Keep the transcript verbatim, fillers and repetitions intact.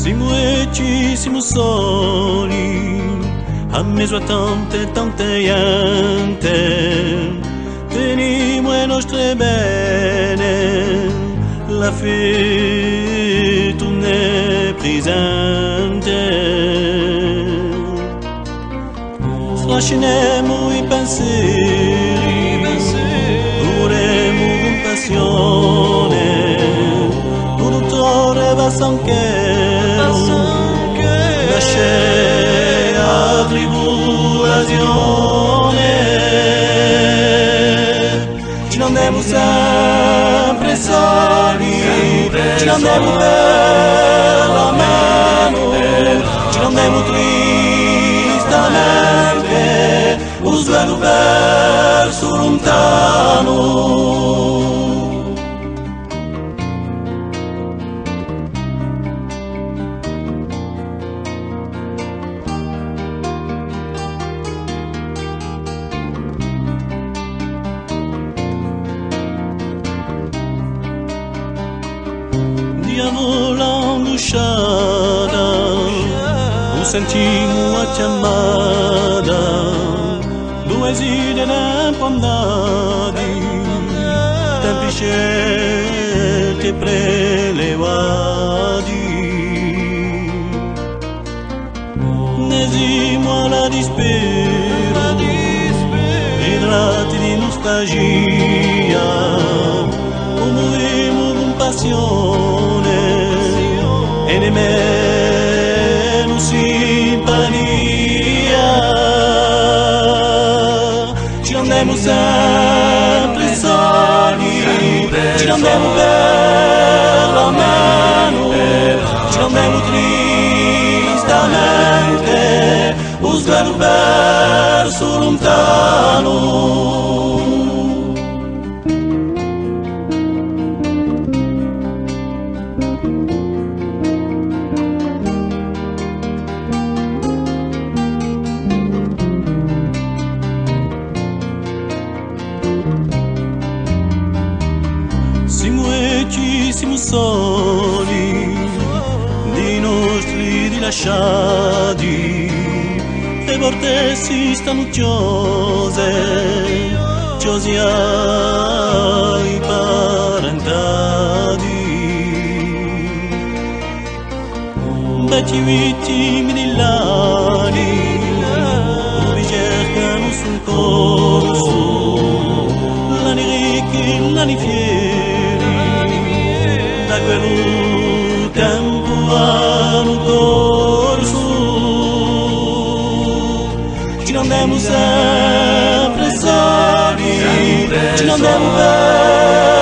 Siamo e ci siamo soli, a mezzo a tante, tante gente, teniamo le nostre bene, la fede non è presente. Slasceremo i pensieri, dureremo con passione, un dottore va sanchero, lascia la tribolazione. Ci andiamo sempre soli, ci andiamo per la mano, ci andiamo tristamente, lo sguardo verso lontano. Diavolo usciata, non sentiamo la chiamata, due esili ne pandati, tempi scelti e prelevati. Nesimo alla dispera, idrati di nostalgia, morimo con passione e nemmeno simpatia. Ci andiamo sempre soli, ci andiamo per la mano, ci andiamo tristamente, lo sguardo verso lontano. Siamo e ci siamo soli, di nostri rilasciati, le porte si stanno chiuse, chiusi ai parentati. Vecchi vittimi di lani, vi cercano sul corso, lani ricchi, lani fieri, da quel tempo hanno corso. Ci andiamo sempre soli, ci andiamo per